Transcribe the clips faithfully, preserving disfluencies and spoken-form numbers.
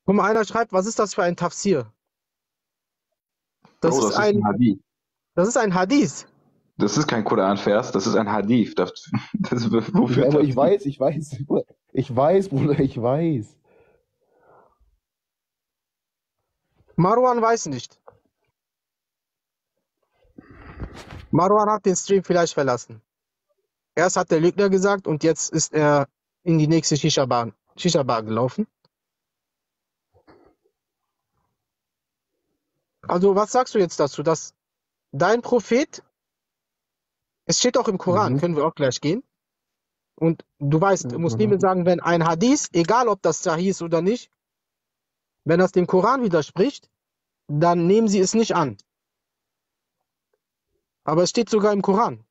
Guck mal, einer schreibt, was ist das für ein Tafsir? Das Bro, ist das ist ein ein, Hadith. das ist ein Hadith. Das ist kein Koran-Vers, das ist ein Hadith. Das, das, wofür Ja, aber ich Tafsir? weiß, ich weiß, Bruder. Ich weiß, Bruder, ich weiß. Marwan weiß nicht. Marwan hat den Stream vielleicht verlassen. Erst hat der Lügner gesagt und jetzt ist er in die nächste Shisha-Bar Shisha-Bar gelaufen. Also, was sagst du jetzt dazu, dass dein Prophet, es steht auch im Koran, Mhm. können wir auch gleich gehen. Und du weißt, Ja, Muslime mhm. sagen, wenn ein Hadith, egal ob das Sahih ist oder nicht, wenn das dem Koran widerspricht, dann nehmen sie es nicht an. Aber es steht sogar im Koran.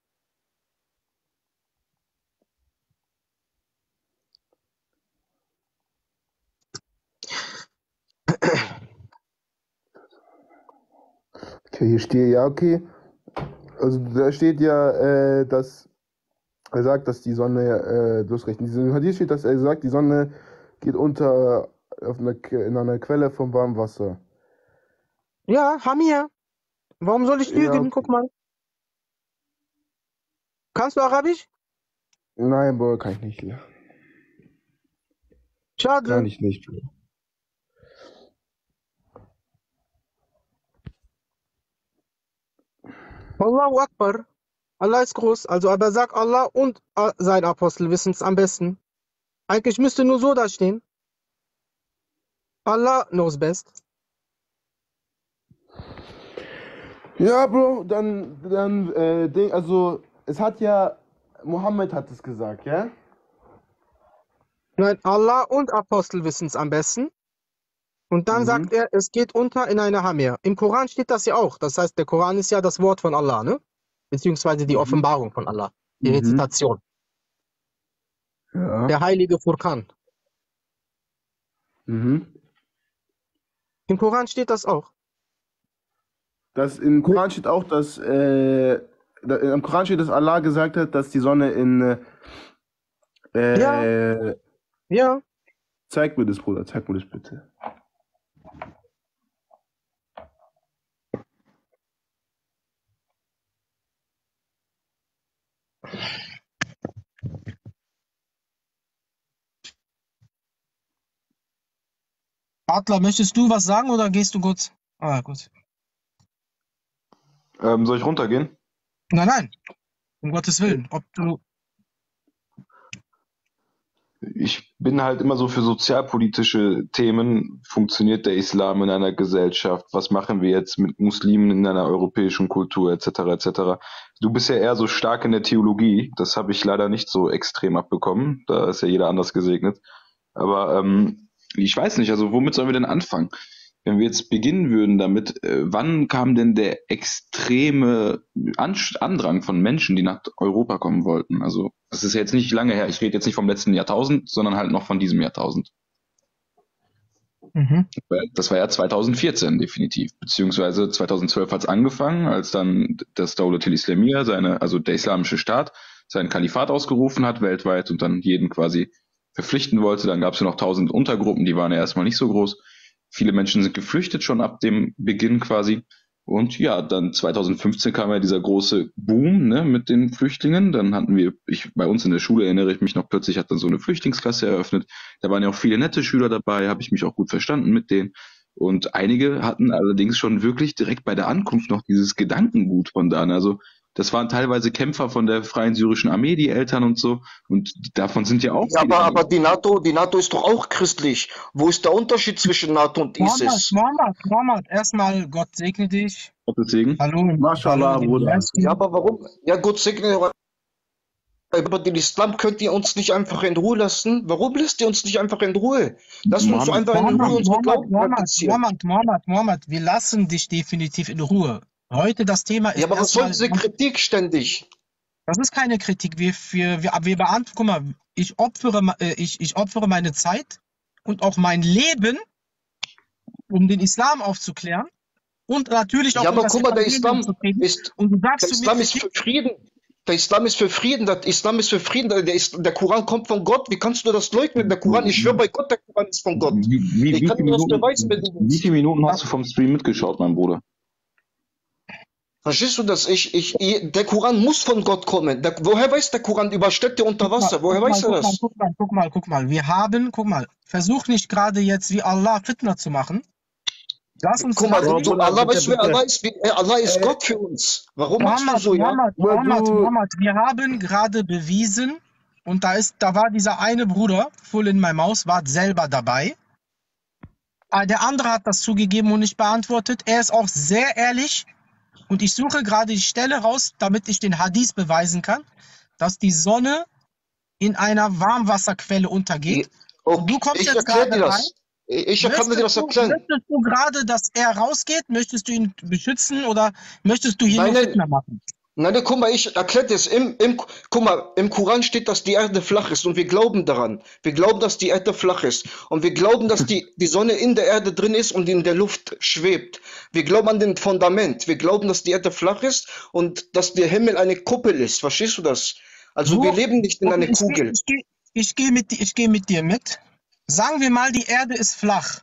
Okay, hier steht, ja, okay. Also da steht ja, äh, dass er sagt, dass die Sonne, äh, du hast recht, in diesem Hadith steht, dass er sagt, die Sonne geht unter auf einer, Que- in einer Quelle von warmem Wasser. Ja, Hamir, warum soll ich Ja, lügen? okay. Guck mal. Kannst du Arabisch? Nein, Bruder, kann ich nicht. Kann Schade. ich nicht, Bruder. Allahu Akbar. Allah ist groß. Also, aber sag Allah und äh, sein Apostel wissen es am besten. Eigentlich müsste nur so da stehen. Allah knows best. Ja, Bro, dann, dann, äh, Ding, also, es hat ja, Mohammed hat es gesagt, ja? Nein, Allah und Apostel wissen es am besten. Und dann Mhm. sagt er, es geht unter in eine Hamir. Im Koran steht das ja auch. Das heißt, der Koran ist ja das Wort von Allah, ne? Beziehungsweise die Mhm. Offenbarung von Allah. Die Mhm. Rezitation. Ja. Der heilige Furqan. Mhm. Im Koran steht das auch. Das im Koran steht auch, dass, äh, da, im Koran steht, dass Allah gesagt hat, dass die Sonne in, äh, Ja, ja. zeig mir das, Bruder, zeig mir das bitte. Adler, möchtest du was sagen oder gehst du kurz? Ah, gut. Ähm, soll ich runtergehen? Nein, nein. Um Gottes Willen. Ob du. Ich bin halt immer so für sozialpolitische Themen. Funktioniert der Islam in einer Gesellschaft? Was machen wir jetzt mit Muslimen in einer europäischen Kultur, et cetera, et cetera. Du bist ja eher so stark in der Theologie. Das habe ich leider nicht so extrem abbekommen. Da ist ja jeder anders gesegnet. Aber ähm, ich weiß nicht, also womit sollen wir denn anfangen? Wenn wir jetzt beginnen würden damit, äh, wann kam denn der extreme Anst- Andrang von Menschen, die nach Europa kommen wollten? Also, das ist ja jetzt nicht lange her. Ich rede jetzt nicht vom letzten Jahrtausend, sondern halt noch von diesem Jahrtausend. Mhm. Weil Das war ja zweitausendvierzehn definitiv, beziehungsweise zweitausendzwölf hat es angefangen, als dann das Dawlatul Islamiyya, seine, also der islamische Staat, sein Kalifat ausgerufen hat weltweit und dann jeden quasi verpflichten wollte. Dann gab es ja noch tausend Untergruppen, die waren ja erstmal nicht so groß. Viele Menschen sind geflüchtet schon ab dem Beginn quasi. Und ja, dann zweitausendfünfzehn kam ja dieser große Boom, ne, mit den Flüchtlingen. Dann hatten wir, ich, bei uns in der Schule erinnere ich mich noch, plötzlich hat dann so eine Flüchtlingsklasse eröffnet. Da waren ja auch viele nette Schüler dabei, habe ich mich auch gut verstanden mit denen. Und einige hatten allerdings schon wirklich direkt bei der Ankunft noch dieses Gedankengut von da. Also das waren teilweise Kämpfer von der Freien Syrischen Armee, die Eltern und so. Und davon sind ja auch Ja, viele. aber, aber die NATO, die NATO ist doch auch christlich. Wo ist der Unterschied zwischen NATO und Mohammed, ISIS? Mohammed, Mohammed, erstmal Gott segne dich. Gottes Segen. Hallo, Mashallah, hallo, Bruder. Ja, aber warum? Ja, Gott segne. Aber den Islam könnt ihr uns nicht einfach in Ruhe lassen? Warum lässt ihr uns nicht einfach in Ruhe? Lasst uns Mohammed, einfach in Ruhe Mohammed, unsere Mohammed, Glauben Mohammed, praktizieren. Mohammed, Mohammed, Mohammed, wir lassen dich definitiv in Ruhe. Heute das Thema ist Ja, aber was soll erstmal, diese Kritik ständig? das ist keine Kritik, wir, wir, wir, wir beantworten, guck mal, ich opfere, äh, ich, ich opfere meine Zeit und auch mein Leben, um den Islam aufzuklären und natürlich auch Ja, um aber das guck mal, der Evangelium Islam zu predigen. ist, Und du der sagst zu mir Islam ist Kritik, für Frieden. Der Islam ist für Frieden, der Islam ist für Frieden, der, ist, der Koran kommt von Gott. Wie kannst du das leugnen? Der Koran, ich schwöre bei Gott, der Koran ist von Gott. Wie, wie, Ich wie, kann viele dir das Minuten, beweisen, wenn du wie willst. viele Minuten hast du vom Stream mitgeschaut, mein Bruder? Verstehst du das? Ich, ich, ich, der Koran muss von Gott kommen. Der, woher weiß der Koran über Städte unter Guck mal, Wasser? Woher guck weiß mal, er guck mal, das? guck mal, guck mal, guck mal. Wir haben, guck mal, versuch nicht gerade jetzt wie Allah Fitna zu machen. Lass uns Guck mal, sachlich. du, Allah, bitte, weißt du, wer bitte. Allah ist? Wie- äh, Allah ist Äh, Gott für uns. Warum machst du Muhammad, so, ja? Muhammad, Bruder, Muhammad, du, Muhammad, wir haben gerade bewiesen, und da ist, da war dieser eine Bruder, Full in my Maus, war selber dabei. Ah, der andere hat das zugegeben und nicht beantwortet. Er ist auch sehr ehrlich. Und ich suche gerade die Stelle raus, damit ich den Hadith beweisen kann, dass die Sonne in einer Warmwasserquelle untergeht. Und du Okay, kommst ich jetzt erkläre gerade dir rein. das. Ich kann dir Möchtest das du, erklären. möchtest du gerade, dass er rausgeht? Möchtest du ihn beschützen oder möchtest du hier Nein, nur nein. Fitna machen? Nein, nein, guck mal, ich erkläre dir das. Im, im, guck mal, im Koran steht, dass die Erde flach ist und wir glauben daran. Wir glauben, dass die Erde flach ist. Und wir glauben, dass die, die Sonne in der Erde drin ist und in der Luft schwebt. Wir glauben an den Fundament. Wir glauben, dass die Erde flach ist und dass der Himmel eine Kuppel ist. Verstehst du das? Also Wo? wir leben nicht in Okay, einer ich gehe Kugel. ich geh, ich geh mit, di- ich geh mit dir mit. Sagen wir mal, die Erde ist flach.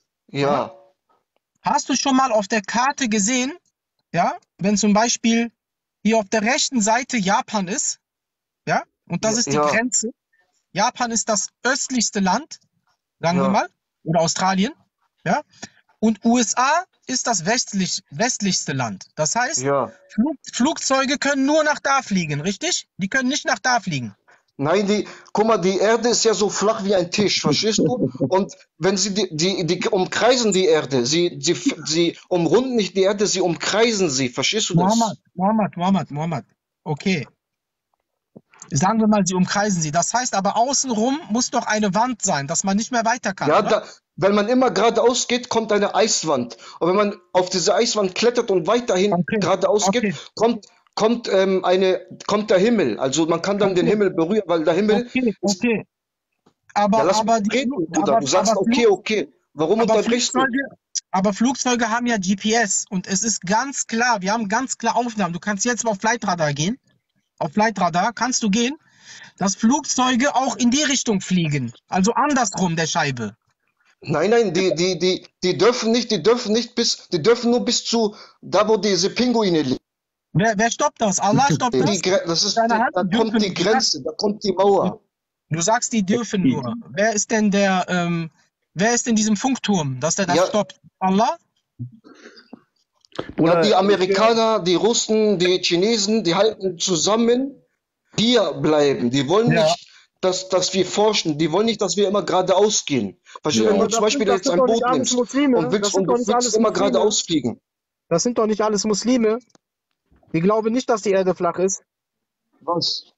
Ja, Hast du schon mal auf der Karte gesehen, ja, wenn zum Beispiel hier auf der rechten Seite Japan ist, ja, und das ist die ja, Grenze. Japan ist das östlichste Land, sagen wir ja, mal, oder Australien, ja, und U S A ist das westlich, westlichste Land. Das heißt, ja. Flug, Flugzeuge können nur nach da fliegen, richtig? Die können nicht nach da fliegen. Nein, die, guck mal, die Erde ist ja so flach wie ein Tisch, verstehst du? Und wenn sie die, die, die umkreisen die Erde, sie, sie, sie umrunden nicht die Erde, sie umkreisen sie, verstehst du Mohammed, das? Mohammed, Mohammed, Mohammed. Okay. Sagen wir mal, sie umkreisen sie. Das heißt aber, außenrum muss doch eine Wand sein, dass man nicht mehr weiter kann, Ja, oder? da, wenn man immer geradeaus geht, kommt eine Eiswand. Und wenn man auf diese Eiswand klettert und weiterhin Okay, geradeaus okay, geht, kommt, kommt, ähm, eine, kommt der Himmel. Also man kann dann den okay, Himmel berühren, weil der Himmel okay, ist. okay. Ja, Aber, lass mich aber die reden, Flug, Bruder. aber, Du sagst aber, okay, Flug, okay. Warum aber unterbrichst du? Flugzeuge, aber Flugzeuge haben ja G P S und es ist ganz klar, wir haben ganz klar Aufnahmen. Du kannst jetzt mal auf Flightradar gehen. Auf Flightradar kannst du gehen, dass Flugzeuge auch in die Richtung fliegen. Also andersrum der Scheibe. Nein, nein, die, die, die, die dürfen nicht, die dürfen nicht bis, die dürfen nur bis zu da, wo diese Pinguine liegen. Wer, wer stoppt das? Allah stoppt Die, das? Gre- das ist, Deine die, Hand da dürfen kommt die nicht. Du sagst, Grenze, da kommt die Mauer. du sagst, die dürfen nur. Wer ist denn der, ähm, wer ist in diesem Funkturm, dass der das Ja, stoppt? Allah? ja, Bruder, die ich, äh, Amerikaner, die Russen, die Chinesen, die halten zusammen, hier bleiben. Die wollen Ja. nicht, dass, dass wir forschen. Die wollen nicht, dass wir immer geradeaus gehen. Verstehst du, Ja. wenn Aber du zum das sind, Beispiel das jetzt sind ein doch nicht Boot alles nimmst Muslime. und Das willst, sind und doch du nicht willst alles immer Muslime. geradeaus fliegen. Das sind doch nicht alles Muslime. Die glauben nicht, dass die Erde flach ist. Was?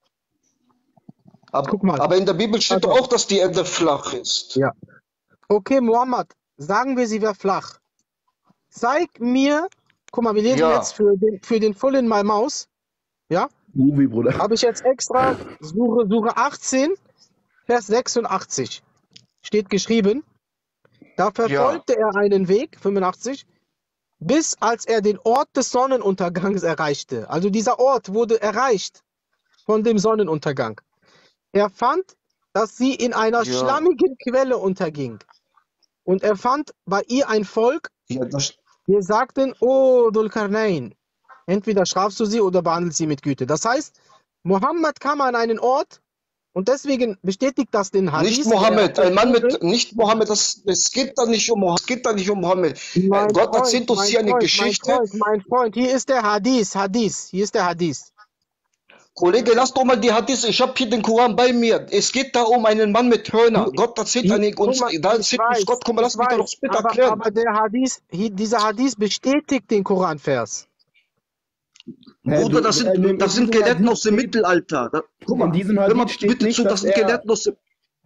Aber, Guck mal. aber in der Bibel steht doch Also, auch, dass die Erde flach ist. ja. Okay, Mohammed, sagen wir, sie wäre flach. Zeig mir, guck mal, wir lesen Ja, jetzt für den, für den Full in my Maus, ja, Movie, Bruder. habe ich jetzt extra Sure, Sure achtzehn, Vers sechsundachtzig. Steht geschrieben, da ja, verfolgte er einen Weg, fünfundachtzig, bis als er den Ort des Sonnenuntergangs erreichte. Also dieser Ort wurde erreicht von dem Sonnenuntergang. Er fand, dass sie in einer ja, schlammigen Quelle unterging. Und er fand bei ihr ein Volk, ja, das, die sagten, oh, Dhul Qarnayn, entweder strafst du sie oder behandelst sie mit Güte. Das heißt, Mohammed kam an einen Ort und deswegen bestätigt das den nicht Hadith. Mohammed, der ein Mann Autor- mit, nicht Mohammed, das, es geht da nicht um Mohammed, es geht da nicht um Mohammed. Äh, Mein Gott Freund, erzählt uns mein hier eine Freund, mein Geschichte. Freund, mein Freund, hier ist der Hadith, Hadith, hier ist der Hadith. Kollege, lass doch mal die Hadith, ich habe hier den Koran bei mir. Es geht da um einen Mann mit Hörner. Gott erzählt Hier, eine, guck uns, mal, da ich erzählt uns weiß, Gott, guck mal, ich lass mich doch weiß, noch bitte aber, erklären. aber der Hadith, hier, dieser Hadith bestätigt den Koranvers. Hä, Bruder, du, das äh, sind, in, in das sind diesem Gelehrten Hadith aus dem steht, Mittelalter. Da, guck in mal, diesem hör mal Hadith steht bitte nicht, zu, das dass sind er. Gelehrten aus dem,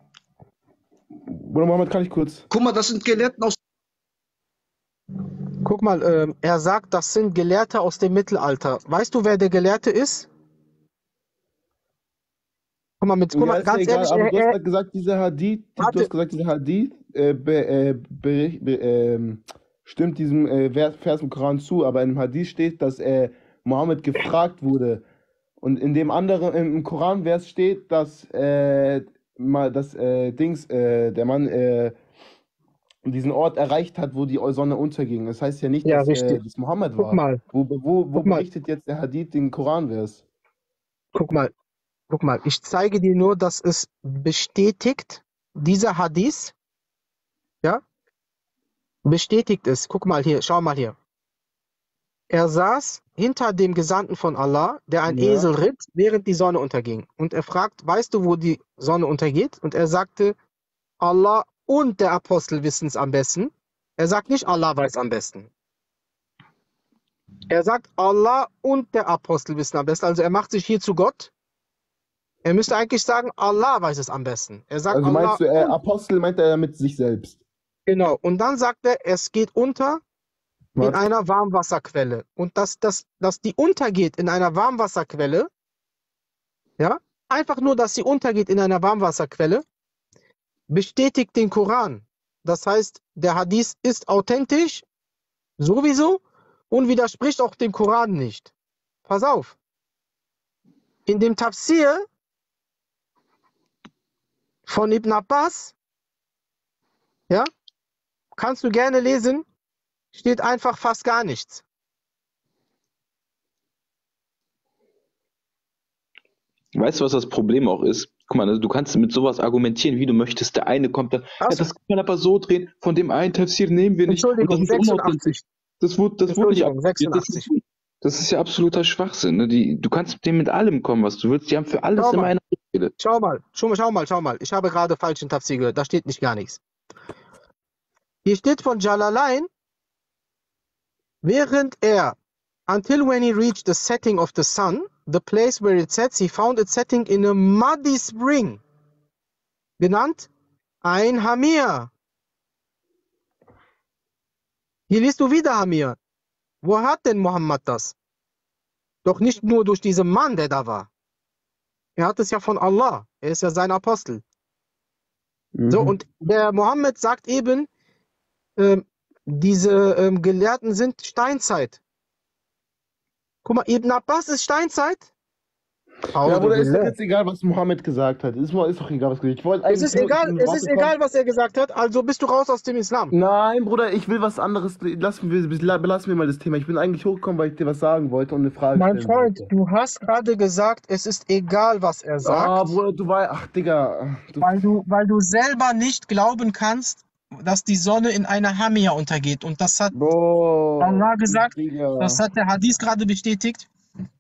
Bruder Mohammed, kann ich kurz. guck mal, das sind Gelehrten aus, Guck mal, ähm, er sagt, das sind Gelehrte aus dem Mittelalter. Weißt du, wer der Gelehrte ist? Guck mal, mit, guck Ja, mal ist ja ganz egal, ehrlich, aber er, du hast er, gerade gesagt, dieser Hadith, du warte, hast gesagt, dieser Hadith äh, be, äh, bericht- be, ähm, stimmt diesem äh, Vers Vers im Koran zu, aber im Hadith steht, dass äh, Mohammed gefragt wurde, Und in dem anderen, im Koranvers steht, dass äh, mal das äh, Dings, äh, der Mann äh, diesen Ort erreicht hat, wo die Sonne unterging. Das heißt ja nicht, Ja, dass äh, richtig. das Mohammed Guck war. mal, Wo, wo, wo guck mal, berichtet jetzt der Hadith den Koranvers? guck mal, guck mal. Ich zeige dir nur, dass es bestätigt, dieser Hadith, ja, bestätigt es. Guck mal hier, schau mal hier. Er saß hinter dem Gesandten von Allah, der ein Ja. Esel ritt, während die Sonne unterging. Und er fragt, weißt du, wo die Sonne untergeht? Und er sagte, Allah und der Apostel wissen es am besten. Er sagt nicht, Allah weiß am besten. Er sagt, Allah und der Apostel wissen am besten. Also er macht sich hier zu Gott. Er müsste eigentlich sagen, Allah weiß es am besten. Er sagt, Also Allah meinst du, äh, und, Apostel meint er mit sich selbst? genau. Und dann sagt er, es geht unter in Was? einer Warmwasserquelle. Und dass, dass, dass die untergeht in einer Warmwasserquelle, ja, einfach nur, dass sie untergeht in einer Warmwasserquelle, bestätigt den Koran. Das heißt, der Hadith ist authentisch, sowieso, und widerspricht auch dem Koran nicht. Pass auf. In dem Tafsir von Ibn Abbas, ja, kannst du gerne lesen, steht einfach fast gar nichts. Weißt du, was das Problem auch ist? Guck mal, also du kannst mit sowas argumentieren, wie du möchtest. Der eine kommt dann, ja, Achso, das kann man aber so drehen, von dem einen Tafsir nehmen wir nicht. Und das Entschuldigung, ist unauthentisch. sechsundachtzig. Das wurde, das wurde nicht Entschuldigung, akzeptiert. Das ist, sechsundachtzig. das ist ja absoluter Schwachsinn. Ne? Die, du kannst mit dem mit allem kommen, was du willst. Die haben für alles Schau immer mal, eine Rede. schau mal, schau mal, schau mal, schau mal. Ich habe gerade falschen Tafsir gehört, da steht nicht gar nichts. Hier steht von Jalalain, während er, until when he reached the setting of the sun, the place where it sets, he found it setting in a muddy spring, genannt ein Hamir. Hier liest du wieder Hamir. Wo hat denn Mohammed das? Doch nicht nur durch diesen Mann, der da war. Er hat es ja von Allah. Er ist ja sein Apostel. So, Mhm. und der Mohammed sagt eben, ähm, diese ähm, Gelehrten sind Steinzeit. Guck mal, Ibn Abbas ist Steinzeit? Ja, Audu Bruder, ist doch billah. jetzt egal, was Mohammed gesagt hat. Ist, ist doch egal, was gesagt. Ich wollte Es eigentlich ist nur egal, in es Worte ist kommen. egal, was er gesagt hat, also bist du raus aus dem Islam. Nein, Bruder, ich will was anderes. Lassen wir, belassen wir mal das Thema. Ich bin eigentlich hochgekommen, weil ich dir was sagen wollte und eine Frage Mein stellen Freund, wollte. du hast gerade gesagt, es ist egal, was er Ah, sagt, Bruder, du weißt, ach, Digga. Du, Weil du, weil du selber nicht glauben kannst, dass die Sonne in einer Hamia untergeht. Und das hat Bro, Allah gesagt, Digga. das hat der Hadith gerade bestätigt.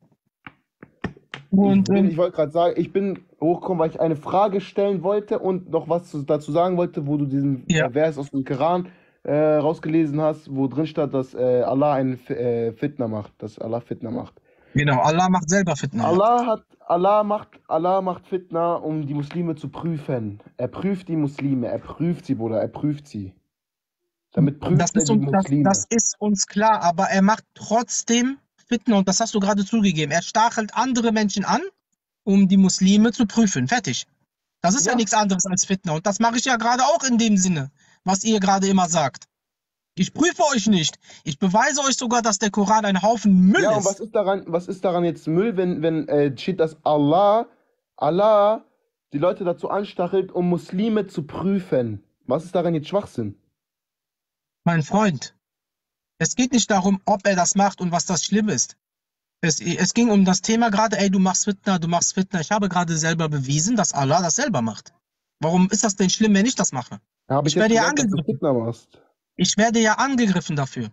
Ich, Und bin- ähm, ich wollte gerade sagen, ich bin hochgekommen, weil ich eine Frage stellen wollte und noch was zu, dazu sagen wollte, wo du diesen ja, äh, Vers aus dem Koran äh, rausgelesen hast, wo drin stand, dass äh, Allah einen F- äh, Fitna macht, dass Allah Fitna macht. genau, Allah macht selber Fitna. Ja. Allah hat, Allah macht, Allah macht Fitna, um die Muslime zu prüfen. Er prüft die Muslime, er prüft sie, Bruder, er prüft sie. Damit Das prüft er ist, die uns, das, Muslime. das ist uns klar, aber er macht trotzdem Fitna und das hast du gerade zugegeben. Er stachelt andere Menschen an, um die Muslime zu prüfen. Fertig. Das ist ja, Ja, nichts anderes als Fitna und das mache ich ja gerade auch in dem Sinne, was ihr gerade immer sagt. Ich prüfe euch nicht. Ich beweise euch sogar, dass der Koran ein Haufen Müll ja, und was ist. ist daran, was ist daran jetzt Müll, wenn, wenn äh, steht, dass Allah, Allah die Leute dazu anstachelt, um Muslime zu prüfen? Was ist daran jetzt Schwachsinn? Mein Freund, es geht nicht darum, ob er das macht und was das schlimm ist. Es, es ging um das Thema gerade, ey, du machst Fitna, du machst Fitna. Ich habe gerade selber bewiesen, dass Allah das selber macht. Warum ist das denn schlimm, wenn ich das mache? Habe ich Ich jetzt werde ja gesagt, dass du angegriffen. Fitna machst? Ich werde ja angegriffen dafür.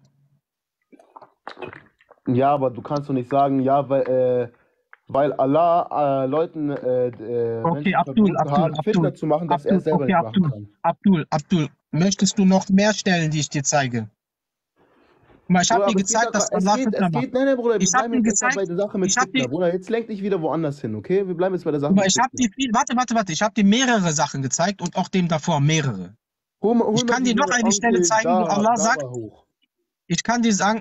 Ja, aber du kannst doch nicht sagen, ja, weil, äh, weil Allah äh, Leuten, äh, äh, Okay, Menschen Abdul, verboten Abdul, hat, Fitna Abdul, zu machen, dass er Abdul, es selber okay, nicht machen Abdul, kann. Abdul, Abdul. Möchtest du noch mehr Stellen, die ich dir zeige? Guck mal, ich habe Bruder, dir aber es geht, gezeigt, doch- dass es Allah geht, Fitna es macht. geht, nein, nein, Bruder, wir Ich habe bleiben dir jetzt erstmal bei gezeigt, der Sache mit ich habe Fitna. dir, Bruder, jetzt lenk dich wieder woanders hin, okay? Wir bleiben jetzt bei der Sache guck mal, mit ich habe Fitna. dir viel, warte, warte, warte, ich habe dir mehrere Sachen gezeigt und auch dem davor mehrere. Hol, mal- hol Ich mal kann dir noch diese eine Stelle Onkel zeigen, wo da, Allah sagt, da hoch. ich kann dir sagen,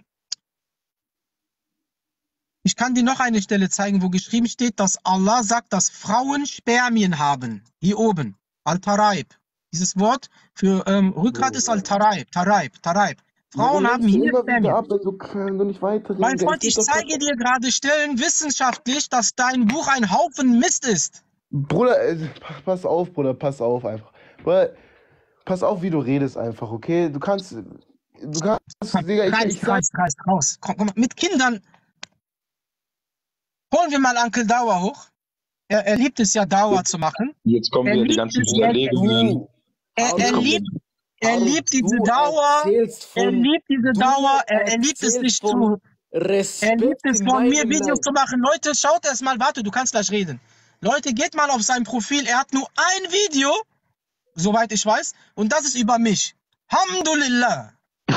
ich kann dir noch eine Stelle zeigen, wo geschrieben steht, dass Allah sagt, dass Frauen Spermien haben. Hier oben. Al-Taraib. Dieses Wort für ähm, Rückgrat ist Bruder. Al-Taraib. Taraib, Taraib. Frauen haben hier immer wieder Spermien. ab, wenn du, wenn du nicht weiterreden Mein kannst. Freund, ich zeige dir gerade Stellen wissenschaftlich, dass dein Buch ein Haufen Mist ist. Bruder, äh, pass auf, Bruder, pass auf einfach. Bruder, pass auf, wie du redest einfach, okay? Du kannst, du kannst, Digga, ich, Reißt, ich sag, reißt, reißt, raus. Komm, komm, mit Kindern. Holen wir mal Onkel Dauer hoch. Er, er liebt es ja, Dauer zu machen. Jetzt kommen Er wieder die liebt ganzen es jetzt. Überlegungen. Er, Harun, er, Jetzt kommt liebt, er Harun, liebt diese du Dauer. erzählst Er von, liebt diese du Dauer. Er, er liebt es erzählst nicht von zu. Er liebt Respekt es in von mir, meinem Videos Live. zu machen. Leute, schaut erst mal, warte, du kannst gleich reden. Leute, geht mal auf sein Profil. Er hat nur ein Video, soweit ich weiß, und das ist über mich. Alhamdulillah.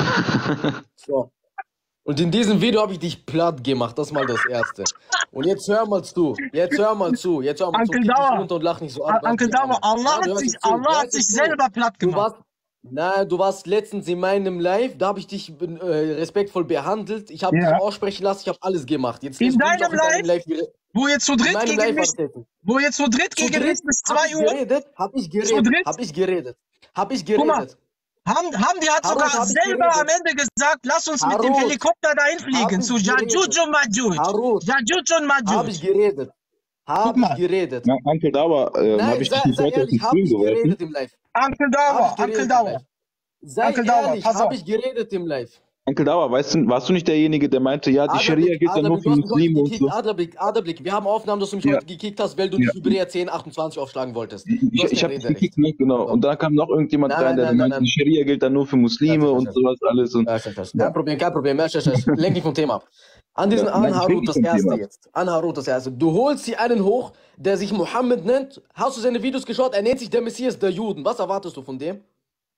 So. Und in diesem Video habe ich dich platt gemacht, das ist mal das Erste. Und jetzt hör mal zu, jetzt hör mal zu, jetzt hör mal zu, Onkel kick dich Dauer, runter und lach nicht so ab. Onkel Dauer, Allah Ja, du hat hörst sich, nicht zu, du Allah hat hörst sich nicht zu. selber platt Du gemacht. warst, nein, du warst letztens in meinem Live, da habe ich dich äh, respektvoll behandelt, ich habe Ja. dich aussprechen lassen, ich habe alles gemacht. Jetzt In lässt du mich deinem auch in deinem Live, gere- Wo ihr zu in dritt meinem gegen Live mich, vertreten. wo ihr zu dritt Zu gegen dritt mich bis hab zwei ich Uhr, geredet, hab ich zu geredet, dritt, hab ich geredet, hab ich guck mal, geredet. Ham, Hamdi hat Harun, sogar hab ich selber geredet. am Ende gesagt, lass uns mit dem Harun, Helikopter dahin hab fliegen, ich zu Jajuj geredet. und Majuj. Harun, Jajuj und hab ich Majuj. geredet, Guck hab ich mal, geredet. Na, Onkel Dauer, äh, habe Nein, ich sei, dich nicht sei heute aus dem ehrlich, hab Stream ich geworfen? geredet im Live. Onkel Hab Dauer, ich Onkel geredet im Dauer, Live. Sei Onkel Dauer, ehrlich, pass hab auf. ich geredet im Live. Onkel Dauer, weißt du, warst du nicht derjenige, der meinte, ja, die Scharia Adlerblick, gilt ja nur Adlerblick, für du hast mich heute Muslime und gekickt, so? Adlerblick, Adlerblick. Wir haben Aufnahmen, dass du mich Ja, heute gekickt hast, weil du ja. nicht Hebräer zehn achtundzwanzig aufschlagen wolltest. Du Ich, hast ich kein habe dich Rederecht. gekickt, ne? Genau. So. Und dann kam noch irgendjemand Nein, rein, der nein, nein, meinte, die nein. Scharia gilt dann nur für Ja, Muslime ja, und ja. sowas alles. Und Ja, ja, ja. ja, Kein Problem, kein Problem. Ja, ja, ja. Lenk dich vom Thema ab. An diesen ja. Nein, ich Anharut denke nicht das vom Erste Thema. jetzt. Anharut das Erste. Du holst dir einen hoch, der sich Mohammed nennt. Hast du seine Videos geschaut? Er nennt sich der Messias der Juden. Was erwartest du von dem?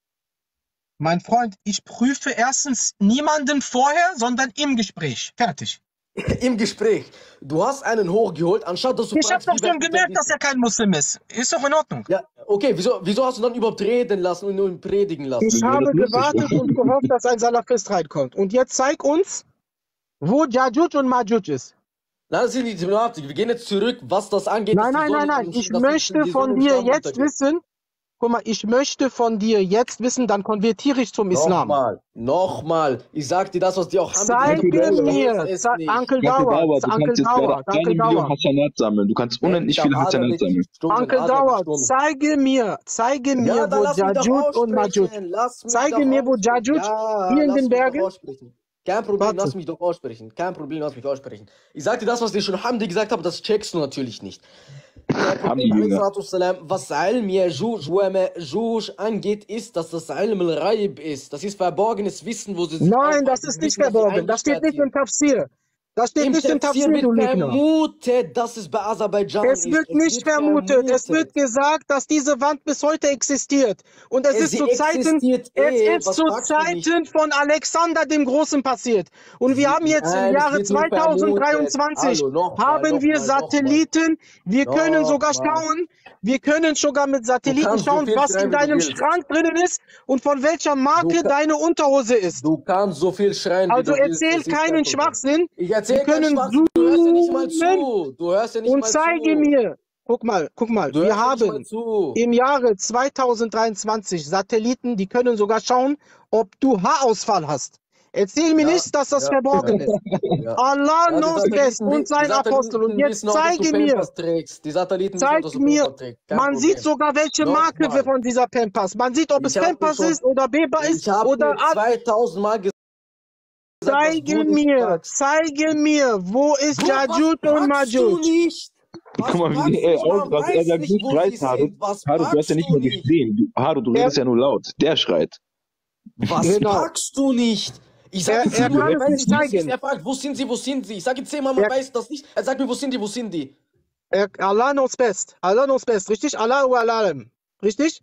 Mein Freund, ich prüfe erstens niemanden vorher, sondern im Gespräch. Fertig. Im Gespräch. Du hast einen hochgeholt, anstatt dass du Ich habe fragst, doch wie weit schon mit der gemerkt, bist. dass er kein Muslim ist. Ist doch in Ordnung. Ja, okay, wieso, wieso hast du dann überhaupt reden lassen und ihn predigen lassen? Ich Weil das habe lustig gewartet war. und gehofft, dass ein Salafist reinkommt. Und jetzt zeig uns, wo Jajuj und Majuj ist. Nein, das sind die Thematik. Wir gehen jetzt zurück, was das angeht. dass Nein, die nein, Sonne nein, nein. im- Ich dass die- möchte die von Sonne im dir Stamm jetzt untergeht. wissen, guck mal, ich möchte von dir jetzt wissen, dann konvertiere ich zum Islam. Nochmal, nochmal. Ich sag dir das, was dir auch Hamid Zeige gesagt hat, mir, vergiss es ze- nicht. Onkel Onkel Dauer, Dauer, du Onkel kannst jetzt Dauer, gerade Onkel eine Million Dauer, Hasanat sammeln. Du kannst unendlich Ich hab viele Hasanat Adlerblick, sammeln. Stummen, Onkel Adlerblick, Dauer, Stummen. zeige mir, zeige mir, Ja, dann wo lass mich doch Jajuj und Majuj. aussprechen. Lass mich Zeige doch mir, wo aussprechen. Jajuj Ja, hier in lass den mich doch Bergen. aussprechen. Kein Problem, Warte. lass mich doch aussprechen. Kein Problem, lass mich aussprechen. Ich sag dir das, was dir schon Hamdi gesagt hat, das checkst du natürlich nicht. Der Prophet, Hamdi, Junge. alaihissalatu was Ilm Yajuj wa Majuj angeht, ist, dass das Ilm al-Ghaib ist. Das ist verborgenes Wissen, wo sie sich Nein, das aufhalten. ist Sie nicht wissen, dass sie verborgen. Das steht eingesperrt nicht im Tafsir. Das steht Im nicht im Tafsir Tafsir, wird du Lügner. vermutet, dass es bei Aserbaidschan Es ist. wird nicht vermutet. Es wird gesagt, dass diese Wand bis heute existiert. Und es Äh, ist sie zu Zeiten, existiert es eh. ist Was zu fragst du mich? Zeiten von Alexander dem Großen passiert. Und wir Sie- haben jetzt im Nein, es Jahre wird nur zweitausenddreiundzwanzig vermutet. Hallo, nochmal, haben wir nochmal, nochmal. Satelliten. Wir können sogar Nochmal. schauen, wir können sogar mit Satelliten kannst so schauen, viel was schreiben, in wie du deinem willst. Schrank drinnen ist und von welcher Marke ka- deine Unterhose ist. Du kannst so viel schreien, Also wie du willst. erzähl das ist kein keinen Problem. Schwachsinn. Ich erzähl Wir keinen können Schwachsinn. Du hörst ja nicht mal zoomen zu. Du hörst ja nicht und mal zeige zu. mir, guck mal, guck mal, Du wir hörst ja nicht mal haben zu. im Jahre zweitausenddreiundzwanzig Satelliten, die können sogar schauen, ob du Haarausfall hast. Erzähl mir Ja, nicht, dass das ja, verborgen ja. ist. Ja. Allah Ja, die knows best Satelliten, und die sein Satelliten Apostel. Und jetzt wissen auch, dass du zeige mir, Pampers trägst. Die Satelliten wissen auch, zeig dass du mir, Pampers trägst. Kein man Problem. sieht sogar, welche Marke Nochmal. von dieser Pampers. Man sieht, ob es Ich hab dir Pampers schon- ist oder Beba ist Ich habe oder dir Ad. zweitausend Mal gesagt, dass Zeige du nicht mir, fragst. zeige mir, wo ist Bro, Jajuj was und fragst du Majuj? nicht? Was Guck mal, fragst wie du er nicht? Man ausrast. Er weiß sagt, nicht, du wo schreist, sie Harut. sind. Was Harut, du hast ja fragst nicht du mal nicht? geschrien. Du, Harut, du Er- redest ja nur laut. Der schreit. Was Genau. fragst du nicht? Ich Er- sage er zehnmal, kann man es weiß nicht nicht, wo sie zeigen. ist. Er fragt, wo sind sie, wo sind sie? Ich sage zehnmal, man Er- weiß das nicht. Er sagt mir, wo sind die, wo sind die? Er, Allah knows best. Allah knows best, richtig? Allah wa alam. Richtig?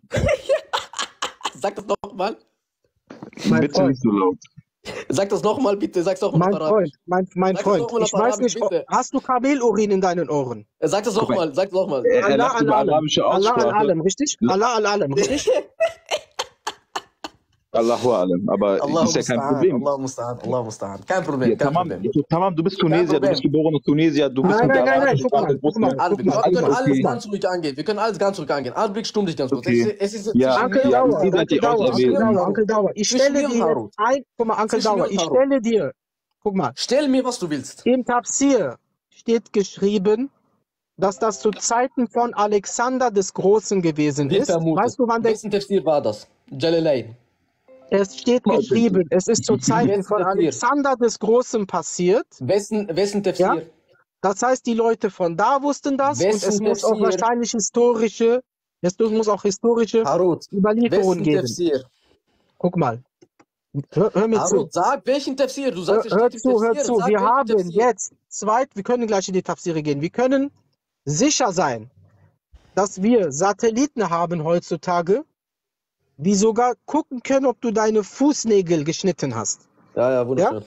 Sag das nochmal. Mein Bitte Freund. nicht so laut. Sag das nochmal, bitte. Sag's doch mal Mein auf Arabisch. Freund, mein, mein Sag das Freund, doch mal ich auf weiß Arabisch, nicht, ob- bitte. hast du Kamelurin in deinen Ohren? Sag das Guck mal. nochmal, sag das nochmal. Er, er Allah lacht al über alam. arabische Allah al Aussprache. alam, richtig? Allah al alam, richtig? Allahu Alam. Aber Allah ist ja kein musta'an, Problem. Allah musta'an, Allah musta'an. Kein Problem, Ja, kein tamam, Problem. du, tamam, du bist Kein Tunesier, du bist Problem. geborener Tunesier, du bist Nein, mit der nein, nein, nein, arabischen guck mal, Sprache guck mal, Muslim. Albrecht, guck mal, wir guck können mal, alles Okay. ganz ruhig angehen. Wir können alles ganz ruhig angehen. Albrecht, stumm dich ganz kurz. Es Okay. ist, es ist Ja, zwischen Uncle mir ja, und Dauer, ihr seid Uncle die Dauer, Uncle zwischen mir und Auserwählten. Dauer, Harut. Uncle Dauer. Ich Zwischen stelle mir und dir jetzt Harut. ein, guck mal, Uncle Zwischen mir Dauer, und ich Harut. stelle dir, guck mal, Stell mir, was du willst. im Tafsir steht geschrieben, dass das zu Zeiten von Alexander des Großen gewesen Wie ist. vermutet. Weißt du, wann der, Wessen Tafsir war das? Jalalain. es steht geschrieben, es ist zu Zeiten Wessen von Tafsir? Alexander des Großen passiert. Wessen, wessen Ja? Tafsir? Das heißt, die Leute von da wussten das und es Wessen muss auch Tafsir? wahrscheinlich historische, es muss auch historische Harut. Überlieferungen Wessen geben. Tafsir? Guck mal, hör, hör mir zu. Harut, sag welchen Tafsir. Du Hör, sagst, es hör steht im zu, hör Tafsir. zu. Sag Wir welchen haben Tafsir. jetzt zweit, wir können gleich in die Tafsire gehen. Wir können sicher sein, dass wir Satelliten haben heutzutage, die sogar gucken können, ob du deine Fußnägel geschnitten hast. Ja, ja, wunderschön.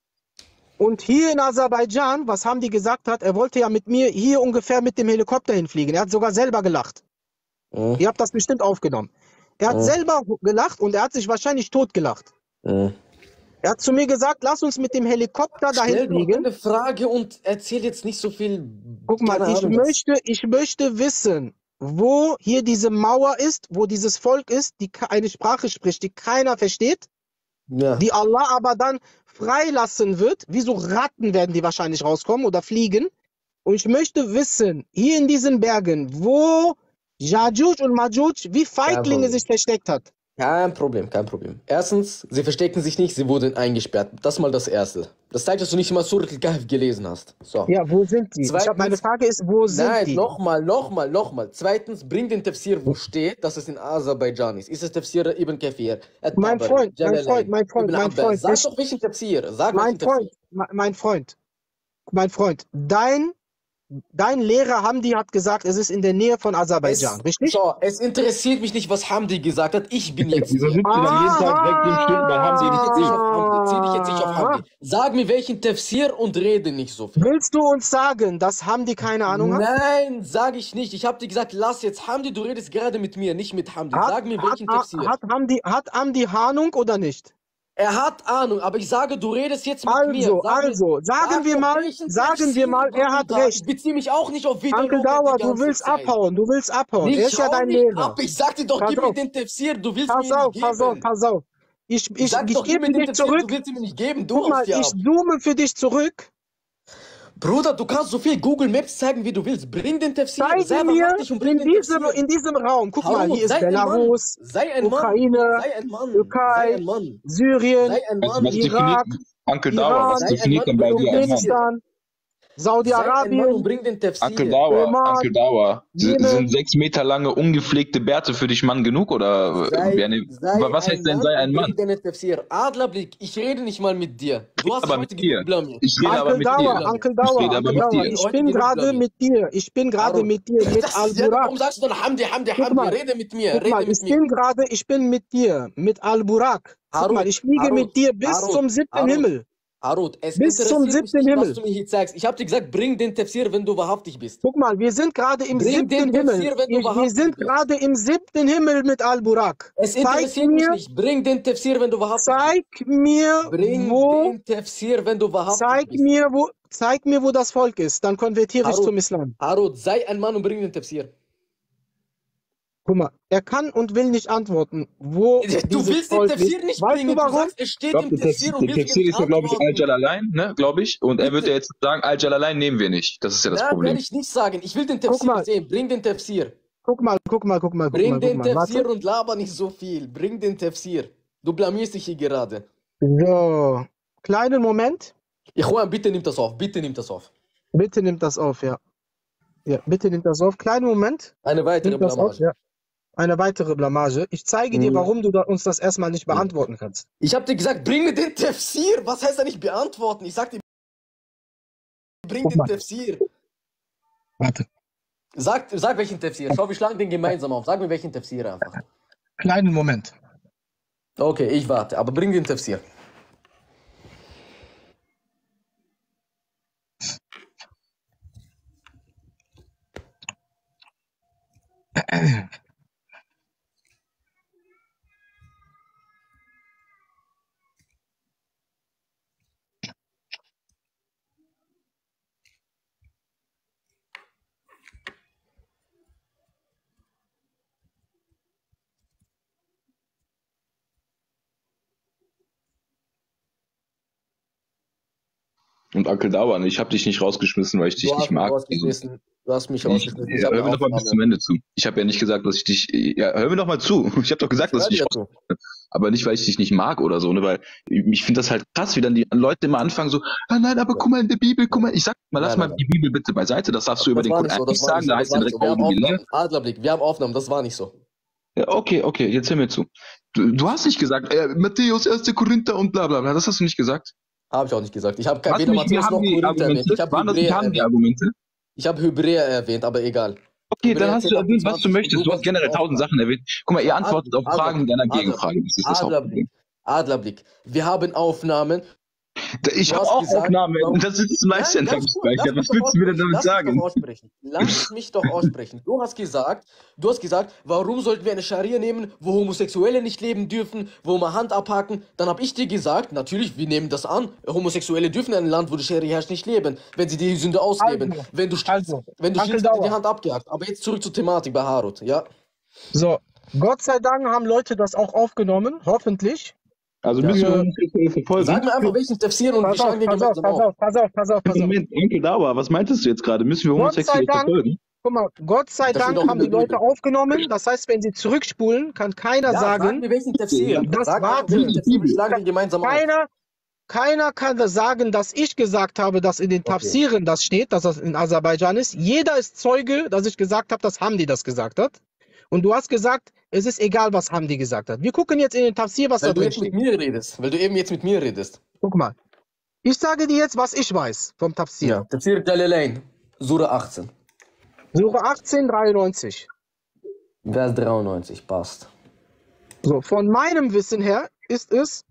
Und hier in Aserbaidschan, was haben die gesagt hat, er wollte ja mit mir hier ungefähr mit dem Helikopter hinfliegen. Er hat sogar selber gelacht. Mhm. Ihr habt das bestimmt aufgenommen. Er hat Mhm. selber gelacht und er hat sich wahrscheinlich totgelacht. Mhm. Er hat zu mir gesagt, lass uns mit dem Helikopter dahin Stell doch fliegen. eine Frage und erzähl jetzt nicht so viel. Guck mal, keine ich Ahnung was. möchte, ich möchte wissen, wo hier diese Mauer ist, wo dieses Volk ist, die ke- eine Sprache spricht, die keiner versteht, Ja. die Allah aber dann freilassen wird. Wie so Ratten werden die wahrscheinlich rauskommen oder fliegen. Und ich möchte wissen, hier in diesen Bergen, wo Jajuj und Majuj, wie Feiglinge Problem. sich versteckt hat. Kein Problem, kein Problem. Erstens, sie verstecken sich nicht, sie wurden eingesperrt. Das mal das Erste. Das zeigt, dass du nicht mal Surat al-Kahf gelesen hast. So. Ja, wo sind die? Ich Zweitens- hab, meine Frage ist, wo sind Nein, die? nochmal, nochmal, nochmal. Zweitens, bring den Tafsir, wo steht, dass es in Aserbaidschan ist. Ist es Tafsir Ibn Kathir? Mein At-Tabari, Freund, mein Jalalain, Freund, mein Freund, Ibn mein Abbas. Freund, Sag ich- doch welchen Tafsir. Sag Mein welchen Tafsir. Freund, me- mein Freund, mein Freund, dein, dein Lehrer Hamdi hat gesagt, es ist in der Nähe von Aserbaidschan, Es, richtig? so, es interessiert mich nicht, was Hamdi gesagt hat. Ich bin jetzt Wieso hier. sitzt du dann jeden Tag direkt fünf Stunden bei Zieh dich Hamdi? jetzt nicht auf Hamdi. Zieh dich jetzt nicht auf Ah. Hamdi. Sag mir welchen Tafsir und rede nicht so viel. Willst du uns sagen, dass Hamdi keine Ahnung hat? Nein, sag ich nicht. Ich hab dir gesagt, lass jetzt Hamdi, du redest gerade mit mir, nicht mit Hamdi. Hat, Sag mir welchen hat, Tafsir. hat, Hamdi, hat Hamdi Ahnung oder nicht? Er hat Ahnung, aber ich sage, du redest jetzt mit mir. Also, Sag mir- also, sagen sag wir doch mal, welchen sagen wir mal, Tafsir, er hat Bruder. recht. Ich beziehe mich auch nicht auf Videologen Uncle Dauer, die du ganze willst Zeit. abhauen, du willst abhauen. Er Ich ist ja hau dein nicht Lehrer. ab. Ich sag dir doch, Pass gib auf. mir den Tafsir, du willst Pass mir auf, nicht pass auf, geben. pass auf. Ich, ich, Sag ich doch, gib gebe mir den dich Tafsir, zurück. du willst ihn mir nicht geben. Du Guck mal, haust ja ich ab. zoome für dich zurück. Bruder, du kannst so viel Google Maps zeigen, wie du willst. Bring den Tafsir, Zeige selber mir mach dich und bring in den diesem, Tafsir. in diesem Raum, guck mal, Harut, hier ist sei ein Mann. Belarus, Sei ein Mann. Ukraine, Sei ein Mann. Türkei, Sei ein Mann. Syrien, Sei ein Was, Mann. was Irak, definiert, Uncle Iran, Dauer, was sei ein definiert denn Mann, bei bring dir den ein Mann? Tafsir. Turkmenistan, Sei ein Mann und Saudi-Arabien, bring den Uncle Tafsir. Dauer, Oman, Uncle Dauer, s- Jemen. sind sechs Meter lange ungepflegte Bärte für dich Mann genug oder Sei, wie eine, sei was ein heißt denn Mann sei ein und Mann? bring deinen Tafsir. Adlerblick, ich rede nicht mal mit dir. Du hast dich Aber heute mit dir. genug blamiert. Ich rede aber Uncle mit Dauer, dir. Uncle Ich Dauer, rede aber Uncle mit Dauer, dir. ich Heute bin genug gerade blamiert. mit dir, ich bin gerade Harut. mit dir, mit Das ist ja, Al-Burak. warum sagst du dann Hamdi, Hamdi, Guck Hamdi? mal, Rede mit mir, guck rede mal, mit ich mir. bin gerade, ich bin mit dir, mit Al-Burak. Guck mal, Harut, ich fliege Harut, mit dir bis Harut, zum siebten Harut. Himmel. Harut, es Bis zum interessiert mich siebten nicht, was Himmel. du mir hier zeigst. Ich habe dir gesagt, bring den Tafsir, wenn du wahrhaftig bist. Guck mal, wir sind gerade im Bring siebten den Himmel. Tafsir, wenn du Wir, wir wahrhaftig sind bist. gerade im siebten Himmel mit Al-Burak. Es Zeig interessiert mich mir, nicht. Bring den Tafsir, wenn du wahrhaftig bist. zeig mir, Bring wo, den Tafsir, wenn du wahrhaftig zeig bist. mir, wo, zeig mir, wo das Volk ist. Dann konvertiere ich Harut, zum Islam. Harut, sei ein Mann und bring den Tafsir. Guck mal, er kann und will nicht antworten, wo Du dieses willst den Volk Tafsir ist. nicht Weißt bringen. du Du warum? sagst, es Ich steht glaube, im der Tafsir Tafsir, und der willst Tafsir mir ist nicht ja, glaube ich, antworten. Al-Jalalain, ne, glaube ich. Und er wird Bitte. ja jetzt sagen, Al-Jalalain nehmen wir nicht. Das ist ja das Nein, werde Problem. ich nicht sagen. Ich will den Guck Tafsir mal, sehen. Bring den Tafsir. guck mal, guck mal, guck mal, guck Bring mal, guck den mal. Tafsir Warte. und laber nicht so viel. Bring den Tafsir. Du blamierst dich hier gerade. So, kleinen Moment. Ikhwan, bitte nimm das auf. Bitte nimm das auf. Bitte nimmt das auf, ja. Ja, bitte nimmt das auf. Kleinen Moment. Eine weitere Nimmt das auf, Blamage. ja. Eine weitere Blamage. Ich zeige dir, Mhm. warum du da uns das erstmal nicht beantworten kannst. Ich habe dir gesagt, bring mir den Tafsir. Was heißt da nicht beantworten? Ich sag dir, bring Guck den mal. Tafsir. Warte. Sag, sag welchen Tafsir. Schau, wir schlagen den gemeinsam auf. Sag mir welchen Tafsir einfach. Kleinen Moment. Okay, ich warte. Aber bring den Tafsir. Und Onkel Dauer, ich habe dich nicht rausgeschmissen, weil ich dich Du nicht hast mich mag. rausgeschmissen. Du hast mich Ich, rausgeschmissen. Ich ja, habe hör mir doch mal bis zum Ende zu. Ich habe ja nicht gesagt, dass ich dich. Ja, hör mir doch mal zu. Ich habe doch gesagt, dass ich dich zu. aber nicht, weil ich dich nicht mag oder so, ne? Weil ich finde das halt krass, wie dann die Leute immer anfangen so, ah nein, aber guck mal in der Bibel, guck mal, ich sag mal, lass Nein, mal nein, die Bibel bitte beiseite, das darfst du über Das den war nicht Koran so, das nicht war sagen, nicht so, da das heißt war ja nicht so. direkt Wir haben Augen Aufnahmen. Adlerblick, wir haben Aufnahmen, das war nicht so. Ja, okay, okay, jetzt hör mir zu. Du, du hast nicht gesagt, äh, Matthäus, erster Korinther und bla bla bla, das hast du nicht gesagt. Habe ich auch nicht gesagt. Ich habe Was weder nicht, wir Matthäus haben noch die Korinther erwähnt. Argumente, Ich habe waren das, wir Hebräer haben die erwähnt. Argumente. Ich habe Hebräer erwähnt, aber egal. Okay, dann Hebräer hast du zehn, erwähnt, was du achtundzwanzig, möchtest. und Du hast du generell kannst tausend Aufnahmen. Sachen erwähnt. Guck mal, ihr So, antwortet auf Adler, Fragen mit einer Adlerblick, Gegenfrage. Das ist das Adlerblick, Hauptproblem. Adlerblick. Wir haben Aufnahmen. Ich Du habe hast auch gesagt, Aufnahmen. warum- Das ist im Nein, Live-Center lass, doch- gespeichert. lass mich Was doch willst du mir denn aussprechen. damit Lass mich sagen? doch aussprechen. Lass mich doch aussprechen. Du hast gesagt, du hast gesagt, warum sollten wir eine Scharia nehmen, wo Homosexuelle nicht leben dürfen, wo wir Hand abhaken? Dann habe ich dir gesagt, natürlich, wir nehmen das an. Homosexuelle dürfen in einem Land, wo die Scharia herrscht, nicht leben, wenn sie die Sünde ausleben. Also, wenn du stirbst, also, wenn du Onkel stirbst, wird dir die Dauer. Hand abgehakt. Aber jetzt zurück zur Thematik bei Harut, ja? So, Gott sei Dank haben Leute das auch aufgenommen, hoffentlich. Also Ja. müssen wir Homosexuelle verfolgen? Sag mir einfach, welchen Tafsir und wir Pass auf, schlagen den pass auf, gemeinsam pass auf. auf, pass auf, pass auf, pass auf. Moment, Onkel Dauer, was meintest du jetzt gerade? Müssen wir Gott sei Homosexuelle Dank, verfolgen? guck mal, Gott sei Das steht Dank auch in haben der die Leute Bibel. aufgenommen. Das heißt, wenn sie zurückspulen, kann keiner Ja, sag sagen, mir welchen Tafsir. das Sag war einfach welchen die Tafsir, wir schlagen den gemeinsam auf. keiner, keiner kann das sagen, dass ich gesagt habe, dass in den Okay. Tafsiren das steht, dass das in Aserbaidschan ist. Jeder ist Zeuge, dass ich gesagt habe, dass Hamdi das gesagt hat. Und du hast gesagt, es ist egal, was Hamdi gesagt hat. Wir gucken jetzt in den Tafsir, was Weil da du drin jetzt mit steht. mir redest. Weil du eben jetzt mit mir redest. Guck mal. Ich sage dir jetzt, was ich weiß vom Tafsir. Ja. Tafsir Jalalain, Sura achtzehn. Sura achtzehn, dreiundneunzig. Vers dreiundneunzig, passt. So, von meinem Wissen her ist es,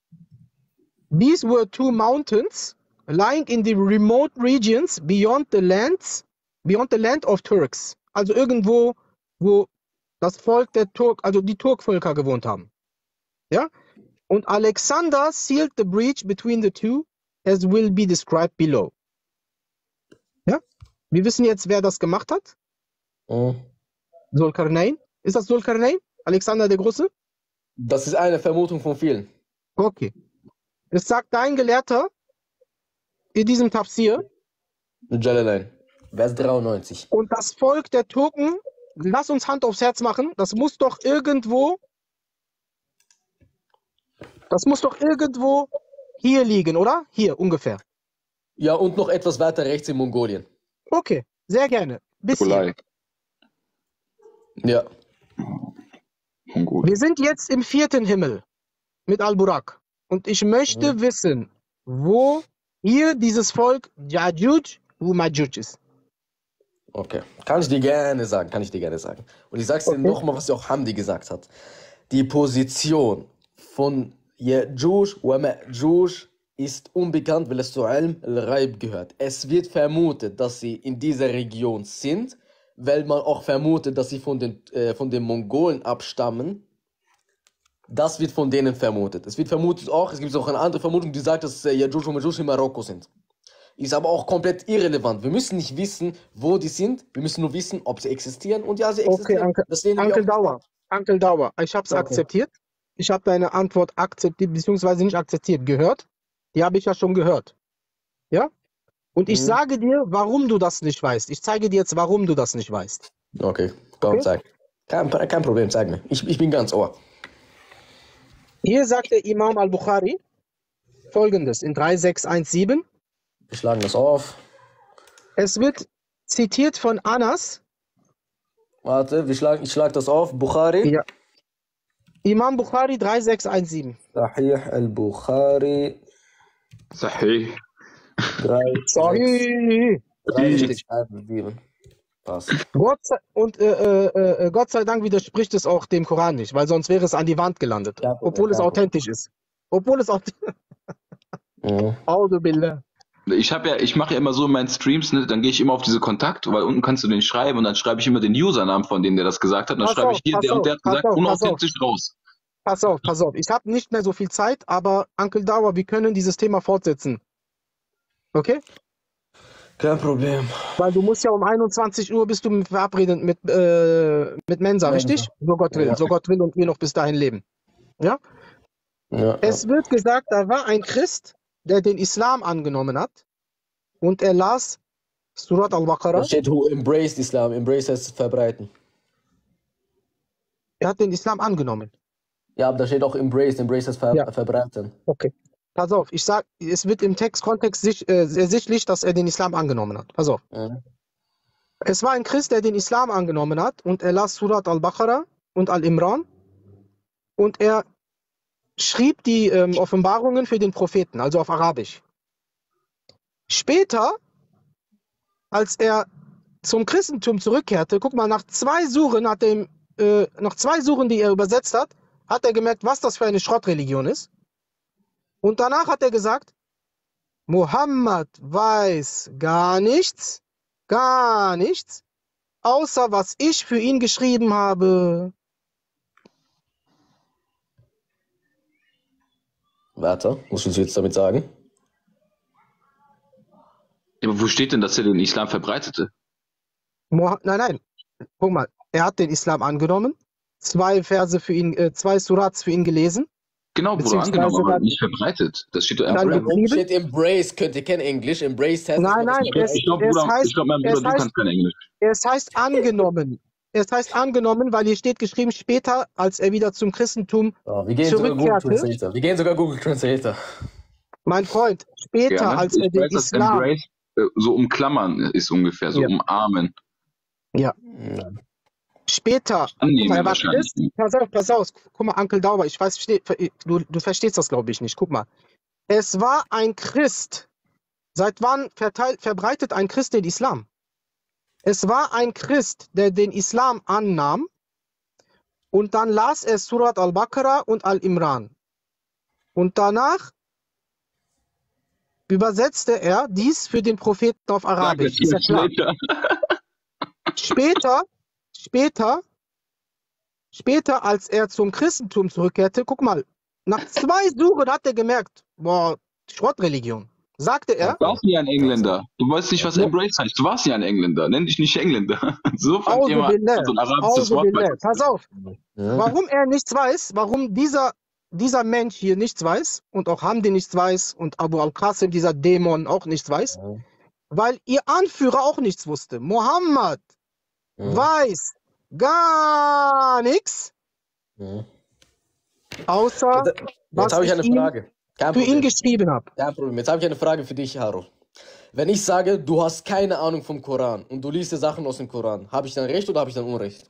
these were two mountains lying in the remote regions beyond the lands, beyond the land of Turks. Also irgendwo, wo das Volk der Turk, also die Turkvölker gewohnt haben. Ja? Und Alexander sealed the breach between the two, as will be described below. Ja? Wir wissen jetzt, wer das gemacht hat. Mhm. Zulkarnain. Ist das Zulkarnain? Alexander der Große? Das ist eine Vermutung von vielen. Okay. Es sagt dein Gelehrter in diesem Tafsir, Jalalain, Vers dreiundneunzig. und das Volk der Turken, lass uns Hand aufs Herz machen, das muss doch irgendwo, das muss doch irgendwo hier liegen, oder? Hier ungefähr. Ja, und noch etwas weiter rechts in Mongolien. Okay, sehr gerne. Bis hier. Nikolai. Ja. Schon gut. Wir sind jetzt im vierten Himmel mit Al-Burak. Und ich möchte Mhm. wissen, wo hier dieses Volk Yajuj und Majuj ist. Okay. Kann ich dir gerne sagen, kann ich dir gerne sagen. Und ich sag's dir Okay. nochmal, was ja auch Hamdi gesagt hat. Die Position von Yajuj und Majuj ist unbekannt, weil es zu Ilm al-Ghaib gehört. Es wird vermutet, dass sie in dieser Region sind, weil man auch vermutet, dass sie von den, äh, von den Mongolen abstammen. Das wird von denen vermutet. Es wird vermutet auch, es gibt auch eine andere Vermutung, die sagt, dass äh, Yajuj und Majuj in Marokko sind. Ist aber auch komplett irrelevant. Wir müssen nicht wissen, wo die sind. Wir müssen nur wissen, ob sie existieren. Und ja, sie Okay, existieren. Onkel, Das lehnen wir Onkel auch Dauer. Onkel Dauer. Ich habe es Okay. akzeptiert. Ich habe deine Antwort akzeptiert, beziehungsweise nicht akzeptiert, gehört. Die habe ich ja schon gehört. Ja? Und ich Mhm. sage dir, warum du das nicht weißt. Ich zeige dir jetzt, warum du das nicht weißt. Okay, komm, Okay. zeig. Kein, kein Problem, zeig mir. Ich, ich bin ganz ohr. Hier sagt der Imam al-Bukhari folgendes in drei sechs eins sieben. Wir schlagen das auf. Es wird zitiert von Anas. Warte, wir schlagen, ich schlage das auf. Bukhari. Ja. Imam Bukhari drei sechs eins sieben. Sahih al-Bukhari. Sahih. drei Sorry. sechs eins sieben. Passt. Gott sei, und äh, äh, äh, Gott sei Dank widerspricht es auch dem Koran nicht, weil sonst wäre es an die Wand gelandet. Ja, obwohl es ja. authentisch ist. Obwohl es authentisch Mhm. Audubillah. Ich habe ja, ich mache ja immer so in meinen Streams, ne, dann gehe ich immer auf diese Kontakt, weil unten kannst du den schreiben und dann schreibe ich immer den Usernamen von dem, der das gesagt hat. Und dann Pass schreibe auf, ich hier, pass der und auf, der hat pass gesagt, auf, pass auf. unauthentisch raus. Pass auf, pass auf. Ich habe nicht mehr so viel Zeit, aber Onkel Dauer, wir können dieses Thema fortsetzen. Okay? Kein Problem. Weil du musst ja um einundzwanzig Uhr bist du verabredet mit, äh, mit Mensa, Mensa. richtig? So Gott will, Ja. so Gott will und wir noch bis dahin leben. Ja? Ja, Es wird gesagt, da war ein Christ, der den Islam angenommen hat. und er las Surat Da al-Baqarah. steht, who embraced Islam. Embrace heißt verbreiten. Er hat den Islam angenommen. Ja, aber da steht auch embraced. Embrace heißt ver Ja. verbreiten. Okay. Pass auf, ich sag, es wird im Textkontext sich, äh, ersichtlich, dass er den Islam angenommen hat. Pass auf. Ja. Es war ein Christ, der den Islam angenommen hat und er las Surat al-Baqarah und Al-Imran und er schrieb die ähm, Offenbarungen für den Propheten, also auf Arabisch. Später, als er zum Christentum zurückkehrte, guck mal, nach zwei Suren hat er, ihm, äh, nach zwei Suren, die er übersetzt hat, hat er gemerkt, was das für eine Schrottreligion ist. Und danach hat er gesagt, Mohammed weiß gar nichts, gar nichts, außer was ich für ihn geschrieben habe. Warte, was willst du jetzt damit sagen? Ja, aber wo steht denn, dass er den Islam verbreitete? Moha nein, nein, guck mal, er hat den Islam angenommen, zwei Verse für ihn, äh, zwei Surats für ihn gelesen. Genau, wurde Beziehungsweise angenommen, aber dann- nicht verbreitet. Das steht doch Dann einfach. die- Oben steht embrace. Könnt ihr kein Englisch? Embrace heißt, Nein, dass man nein, das es- Ich glaube, es Bruder, heißt- ich glaube, mein es Bruder, du heißt- kannst kein Englisch. Es heißt angenommen. Es heißt angenommen, weil hier steht geschrieben, später, als er wieder zum Christentum, Oh, wir gehen sogar Google zurückkehrte. Translator. Wir gehen sogar Google Translator. mein Freund, später, Ja, ne? als er Ich den weiß, dass Islam, Embrace äh, so umklammern ist ungefähr, so Ja. umarmen. später, guck Annehmen mal, er war wahrscheinlich. Christ, pass auf, pass auf, guck mal, Onkel Dauber, ich weiß, versteh- ver- du, du verstehst das, glaube ich, nicht, guck mal. Es war ein Christ. Seit wann verteilt, verbreitet ein Christ den Islam? Es war ein Christ, der den Islam annahm und dann las er Surat al-Baqarah und Al-Imran. Und danach übersetzte er dies für den Propheten auf Arabisch. Ist ja klar. Später, später, später, als er zum Christentum zurückkehrte, guck mal, nach zwei Suren hat er gemerkt, boah, Schrottreligion. Sagte er, Du warst ja ein Engländer. Du weißt nicht, was Ja. Embrace heißt. Du warst ja ein Engländer. Nenn dich nicht Engländer. So fangt ihr mal Auzubillah, so ein arabisches Wort Auzubillah. bei. Pass auf, Ja. warum er nichts weiß, warum dieser, dieser Mensch hier nichts weiß und auch Hamdi nichts weiß und Abu al-Qasim, dieser Dämon, auch nichts weiß, Ja. weil ihr Anführer auch nichts wusste. Mohammed Ja. weiß gar nichts, Ja. außer was Jetzt habe ich eine ich ihm Frage. Kein für ihn Problem. geschrieben habe. Kein Problem. Jetzt habe ich eine Frage für dich, Haro. Wenn ich sage, du hast keine Ahnung vom Koran und du liest dir Sachen aus dem Koran, habe ich dann Recht oder habe ich dann Unrecht?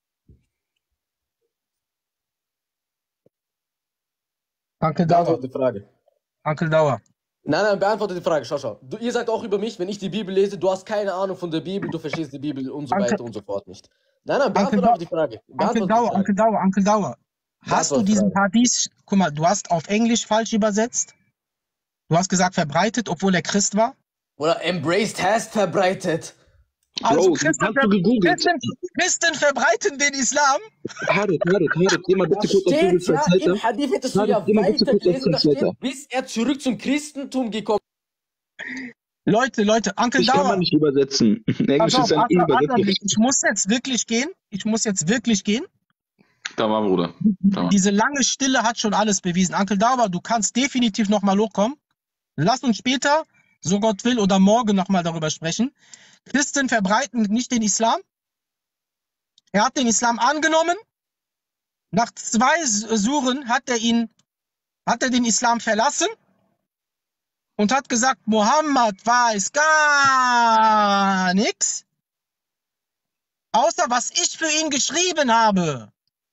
Onkel Dauer, Beantworte die Frage. Onkel Dauer. Nein, nein, beantworte die Frage. Schau, schau. Du, ihr sagt auch über mich, wenn ich die Bibel lese, du hast keine Ahnung von der Bibel, du verstehst die Bibel und so Onkel- weiter und so fort nicht. Nein, nein, beantworte Onkel aber die Frage. Onkel Beantworte die Dauer, Frage. Onkel Dauer, Onkel Dauer. Hast du Beantworte diesen Frage. Hadith, guck mal, du hast auf Englisch falsch übersetzt. Du hast gesagt verbreitet, obwohl er Christ war. Oder embraced hast verbreitet. Also Bro, Christen, hast du gegoogelt? Christen, Christen verbreiten den Islam. Harit, Harit, Harit, geh mal Da bitte kurz auf Google steht ja, Translator. im Hadith hättest du Warte, ja geh mal bitte kurz auf weitergelesen, da steht, Translator. bis er zurück zum Christentum gekommen Leute, Leute, Onkel Ich kann Dauer. man nicht übersetzen. Englisch Pass auf, ist ein Onkel, Übersetzung. ich muss jetzt wirklich gehen. Ich muss jetzt wirklich gehen. Da war Bruder. Da war. Diese lange Stille hat schon alles bewiesen. Onkel Dauer, du kannst definitiv nochmal hochkommen. Lass uns später, so Gott will, oder morgen nochmal darüber sprechen. Christen verbreiten nicht den Islam. Er hat den Islam angenommen. Nach zwei Suren hat er ihn, hat er den Islam verlassen und hat gesagt, Mohammed weiß gar nichts, außer was ich für ihn geschrieben habe.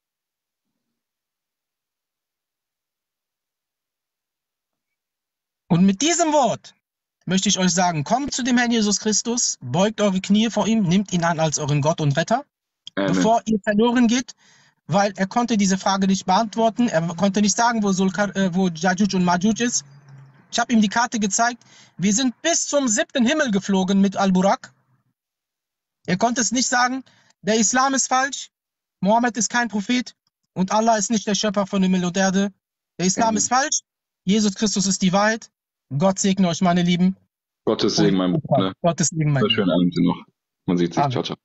Und mit diesem Wort möchte ich euch sagen, kommt zu dem Herrn Jesus Christus, beugt eure Knie vor ihm, nimmt ihn an als euren Gott und Retter, Amen. bevor ihr verloren geht, weil er konnte diese Frage nicht beantworten. Er konnte nicht sagen, wo, Sulkar, äh, wo Jajuj und Majuj ist. Ich habe ihm die Karte gezeigt. Wir sind bis zum siebten Himmel geflogen mit Al-Burak. Er konnte es nicht sagen. Der Islam ist falsch. Mohammed ist kein Prophet. Und Allah ist nicht der Schöpfer von Himmel und Erde. Der Islam Amen. ist falsch. Jesus Christus ist die Wahrheit. Gott segne euch, meine Lieben. Gottes Segen, mein Bruder. Gottes Segen, mein Sehr schönen Abend noch. Man sieht sich. Amen. Ciao, ciao.